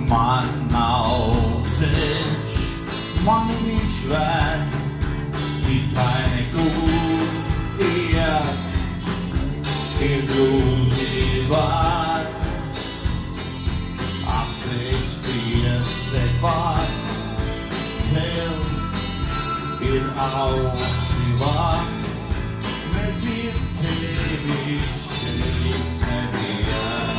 Man nav ceļš, man viņš ved, tikai nekur iet, ir grūti var, apsēsties tepat, tev ir augsti var, nedzird tevi šeit neviens.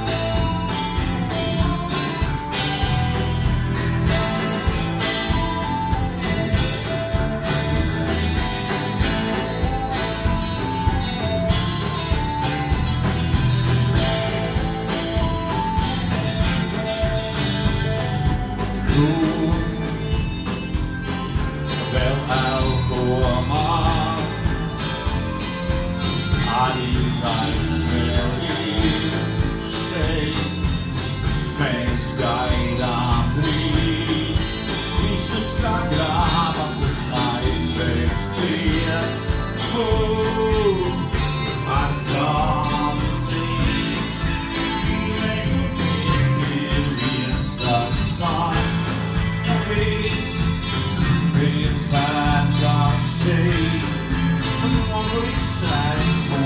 Tu vēl elpo man, arī gaiss vēl ir šeit. Mēs gaidām drīz, visus kā grāmatus aizvērš ciet. Ar kādī mīlēju ir viens tas pats, viss ir pērkās šeit, un viss esmu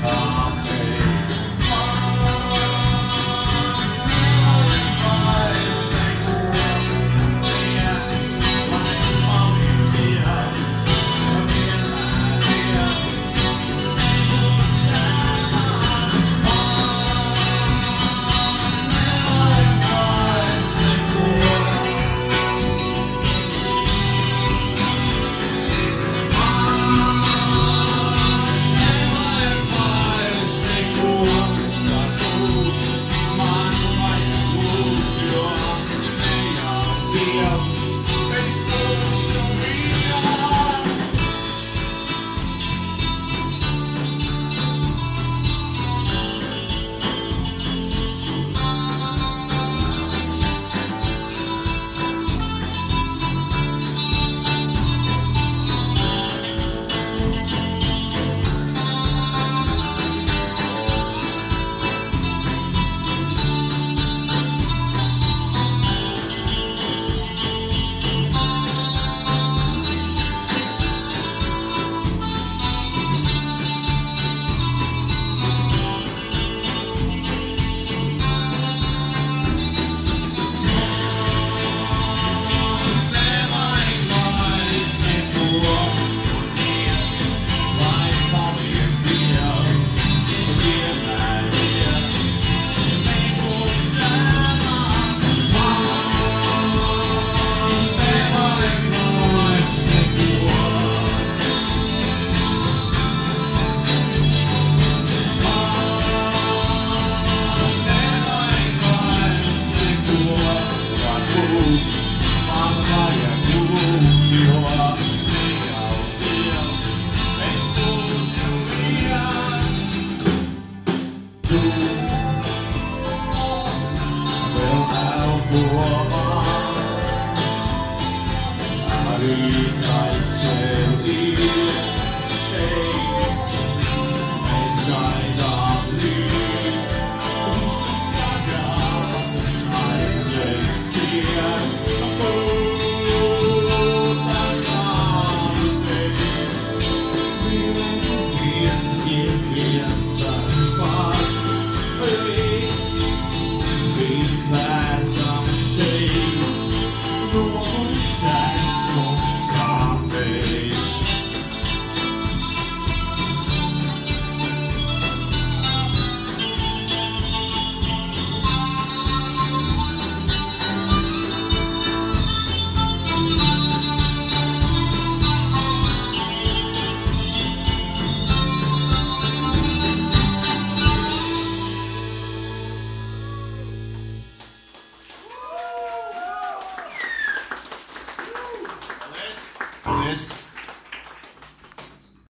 kāpēc. Arī gaiss vēl ir.